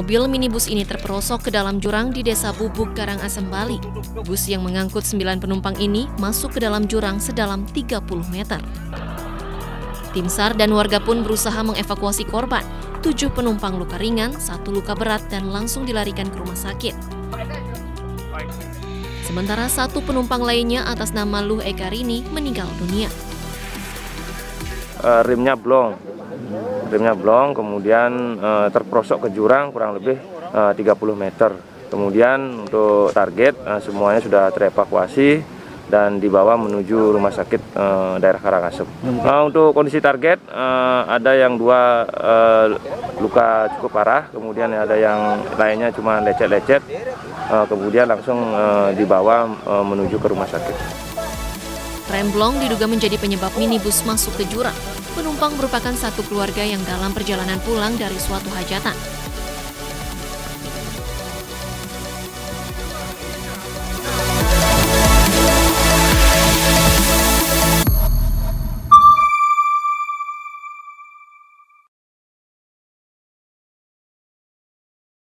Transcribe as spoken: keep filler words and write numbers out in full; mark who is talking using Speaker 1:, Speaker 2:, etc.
Speaker 1: Mobil minibus ini terperosok ke dalam jurang di Desa Bubuk, Karangasem, Bali. Bus yang mengangkut sembilan penumpang ini masuk ke dalam jurang sedalam tiga puluh meter. Tim SAR dan warga pun berusaha mengevakuasi korban. Tujuh penumpang luka ringan, satu luka berat dan langsung dilarikan ke rumah sakit. Sementara satu penumpang lainnya atas nama Luh Ekarini meninggal dunia.
Speaker 2: Uh, rimnya blong, rimnya blong, kemudian uh, terperosok ke jurang kurang lebih uh, tiga puluh meter. Kemudian untuk target uh, semuanya sudah terevakuasi dan dibawa menuju rumah sakit uh, daerah Karangasem. Uh, untuk kondisi target uh, ada yang dua uh, luka cukup parah, kemudian ada yang lainnya cuma lecet-lecet, uh, kemudian langsung uh, dibawa uh, menuju ke rumah sakit.
Speaker 1: Rem blong diduga menjadi penyebab minibus masuk ke jurang. Penumpang merupakan satu keluarga yang dalam perjalanan pulang dari suatu hajatan.